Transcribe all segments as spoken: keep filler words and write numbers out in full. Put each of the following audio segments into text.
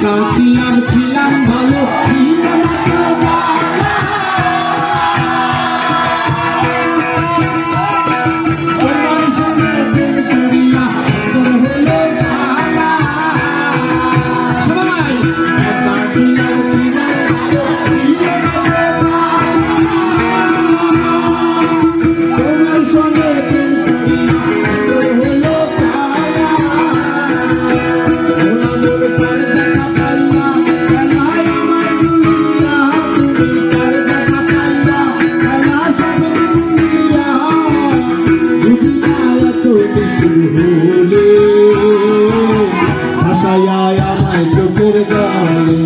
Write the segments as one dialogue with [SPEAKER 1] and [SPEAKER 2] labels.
[SPEAKER 1] একা ছিলাম ছিলাম ভালো ছিল না তোমার সঙ্গে প্রেম করিয়া তোর হলো জ্বালা সবাই একা ছিলাম ছিলাম ভালো ছিল না তোমার সঙ্গে প্রেম করিয়া তোর হলো ভাষায় আমায় চোখের জালে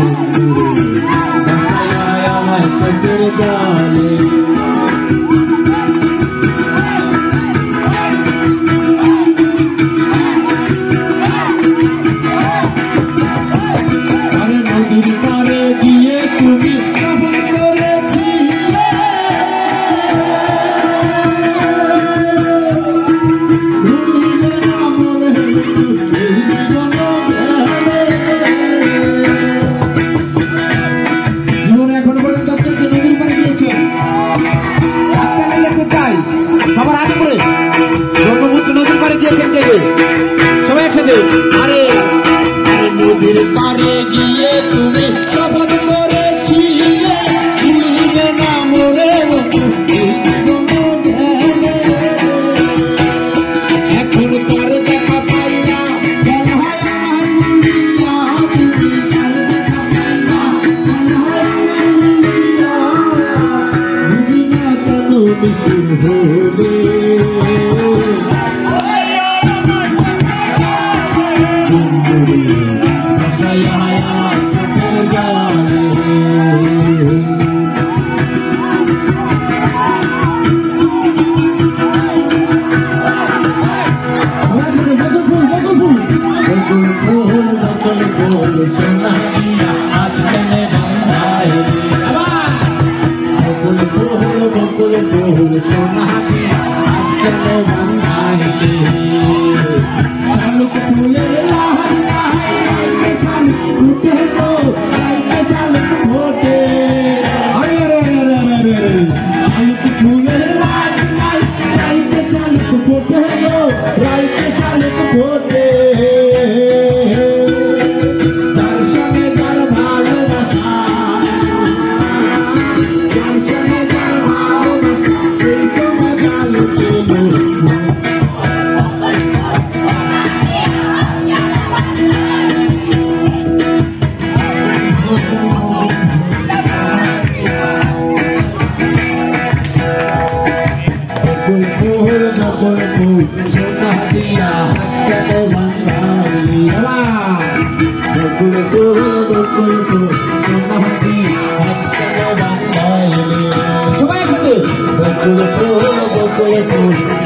[SPEAKER 1] ভাষায় আমায় চোখের জালে আরে নদীর পাড়ে গিয়ে তুমি সফর করেছিলে জীবনে এখনো পর্যন্ত আপনি নদীর পাড়ে গিয়েছেন আপনাকে দেখতে চাই সবার আগে করে ব্রহ্মপুত্র নদীর পাড়ে গিয়েছেন কে সবাই একসাথে আরে নদীর পাড়ে গিয়ে তুমি শপথ করেছিলে ভুলিবে না মোরে এখন তোর দেখা পাই না বুঝি না কেন নিষ্ঠুর হলে সবাই একসাথে